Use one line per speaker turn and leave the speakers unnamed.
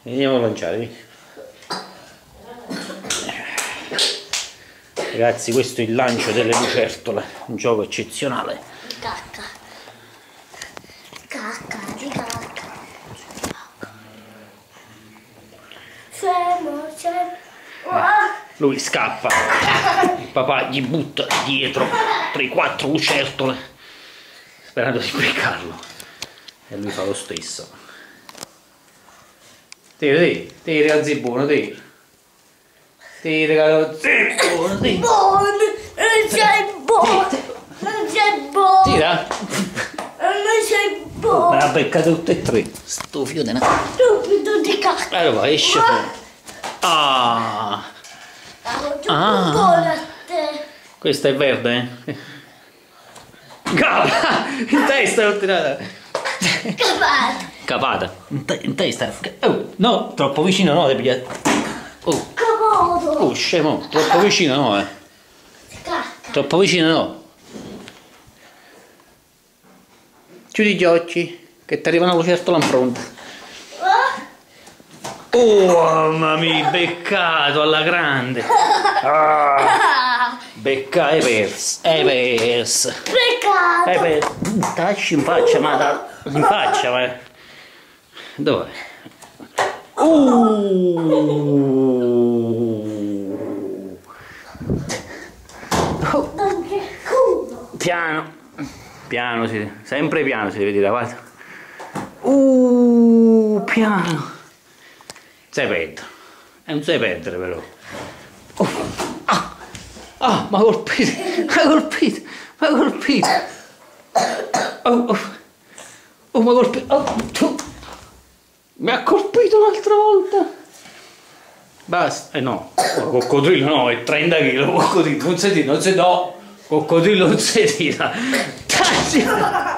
Andiamo a lanciare, vieni. Ragazzi, questo è il lancio delle lucertole, un gioco eccezionale.
Cacca. Cacca, di cacca. Scemo.
Lui scappa, il papà gli butta dietro 3-4 lucertole sperando di beccarlo e lui fa lo stesso. Tiri, ragazzi, buono, tiri, ragazzi, buono, tiri.
Buono, non sei buono, non sei buono.
Tira.
Non sei buono.
Me l'ha beccata tutte e tre. Sto figlio
Stupido di cacca.
allora esce fuori. Ah.
Ah.
Questa è verde, eh? Capa! In testa l'ho tirata! Capata! In testa! Oh, no! Troppo vicino no, devi pigliare! Oh!
Capoto!
Oh, scemo! Troppo vicino no, Troppo vicino no! Chiudi gli occhi, che ti arrivano lucertola in pronta! Oh, mamma mia, beccato alla grande! Ah, becca, hai perso!
Peccato!
Tacci in faccia, in faccia, ma... Dov'è? Piano, sempre piano si deve dire, guarda. Piano. Sai perdere, non sai perdere però. Ma colpito. Ma colpito. Mi ha colpito un'altra volta. Basta, no, coccodrillo no, è 30 kg, coccodrillo, non si tira, no, coccodrillo non si tira.